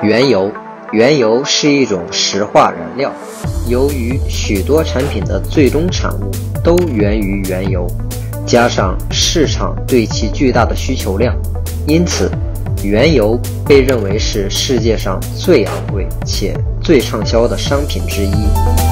原油是一种石化燃料，由于许多产品的最终产物都源于原油，加上市场对其巨大的需求量，因此原油被认为是世界上最昂贵且最畅销的商品之一。